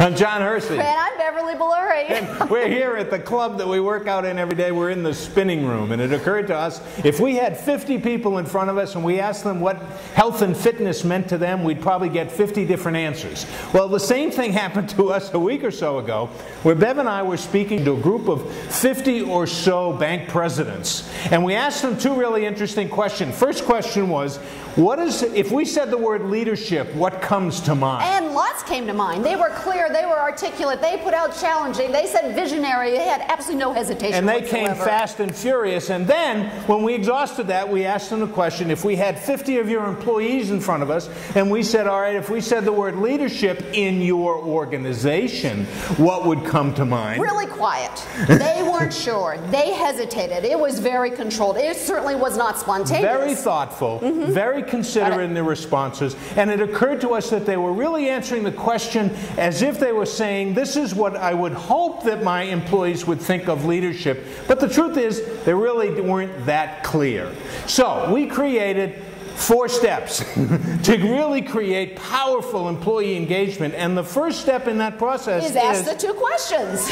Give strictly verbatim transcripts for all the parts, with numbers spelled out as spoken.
I'm John Hersey. And I'm Beverly Belluri. And we're here at the club that we work out in every day. We're in the spinning room. And it occurred to us, if we had fifty people in front of us and we asked them what health and fitness meant to them, we'd probably get fifty different answers. Well, the same thing happened to us a week or so ago, where Bev and I were speaking to a group of fifty or so bank presidents. And we asked them two really interesting questions. First question was, what is, if we said the word leadership, what comes to mind? And lots came to mind. They were clear, they were articulate, they put out challenging, they said visionary, they had absolutely no hesitation And they whatsoever. came fast and furious. And then, when we exhausted that, we asked them the question, if we had fifty of your employees in front of us, and we said, all right, if we said the word leadership in your organization, what would come to mind? Really quiet. They weren't sure. They hesitated. It was very controlled. It certainly was not spontaneous. Very thoughtful, mm-hmm. very considerate in their responses, and it occurred to us that they were really answering the question as if they were saying, this is what I would hope that my employees would think of leadership, but the truth is they really weren't that clear. So we created four steps to really create powerful employee engagement, and the first step in that process is ask the two questions.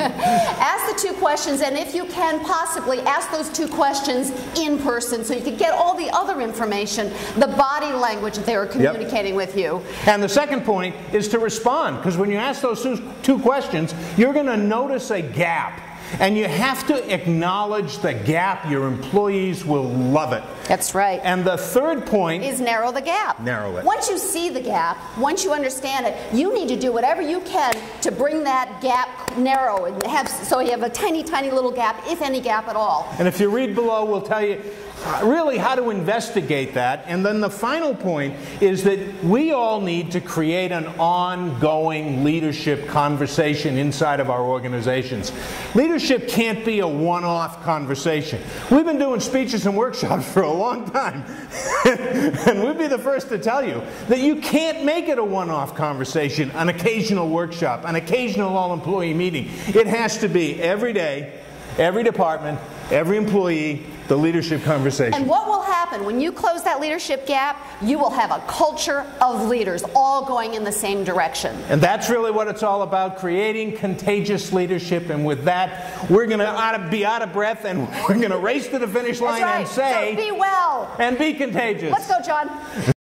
Ask the two questions, and if you can possibly ask those two questions in person so you can get all the other information, the body language that they are communicating yep. with you. And the second point is to respond, because when you ask those two, two questions, you're going to notice a gap. And you have to acknowledge the gap. Your employees will love it. That's right. And the third point is narrow the gap. Narrow it. Once you see the gap, once you understand it, you need to do whatever you can to bring that gap narrow and have so you have a tiny, tiny little gap, if any gap at all. And if you read below, we'll tell you really how to investigate that. And then the final point is that we all need to create an ongoing leadership conversation inside of our organizations. Leadership can't be a one-off conversation. We've been doing speeches and workshops for a long time. And we'd be the first to tell you that you can't make it a one-off conversation, an occasional workshop, an occasional all-employee meeting. It has to be every day, every department, every employee, the leadership conversation. And what will happen when you close that leadership gap? You will have a culture of leaders all going in the same direction. And that's really what it's all about, creating contagious leadership. And with that, we're going to be out of breath, and we're going to race to the finish line That's right. and say, so be well. And be contagious. Let's go, John.